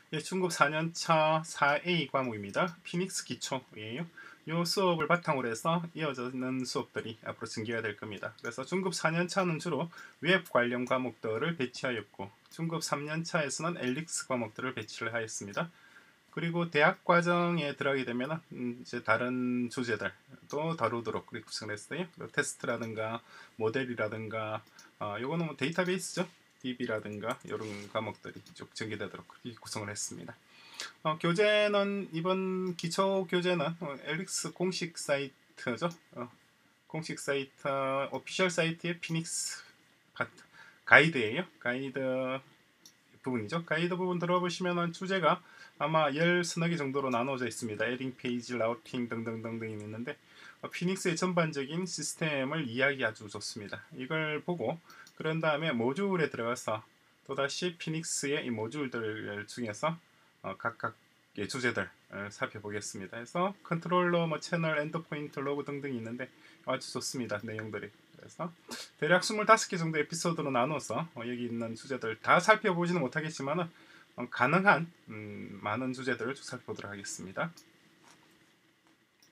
예, 중급 4년차 4A 과목입니다. 피닉스 기초예요. 이 수업을 바탕으로 해서 이어지는 수업들이 앞으로 전개가 될 겁니다. 그래서 중급 4년차는 주로 웹 관련 과목들을 배치하였고, 중급 3년차에서는 엘릭스 과목들을 배치를 하였습니다. 그리고 대학 과정에 들어가게 되면 이제 다른 주제들 또 다루도록 그렇게 구성을 했어요. 테스트라든가 모델이라든가 요거는 뭐 데이터베이스죠. DB라든가 이런 과목들이 쭉 전개되도록 그렇게 구성을 했습니다. 교재는 이번 기초 교재는 엘릭스 공식 사이트죠. 공식 사이트 오피셜 사이트의 피닉스 파트 가이드예요. 가이드 부분이죠. 가이드 부분 들어보시면 주제가 아마 10서너 개 정도로 나눠져 있습니다. 에딩 페이지, 라우팅 등등등등이 있는데 피닉스의 전반적인 시스템을 이해하기 아주 좋습니다. 이걸 보고 그런 다음에 모듈에 들어가서 또다시 피닉스의 이 모듈들 중에서 각각의 주제들 살펴보겠습니다. 그래서 컨트롤러, 뭐 채널, 엔드포인트, 로그 등등이 있는데 아주 좋습니다. 내용들이. 그래서 대략 25개 정도 에피소드로 나눠서 여기 있는 주제들 다 살펴보지는 못하겠지만 가능한 많은 주제들을 쭉 살펴보도록 하겠습니다.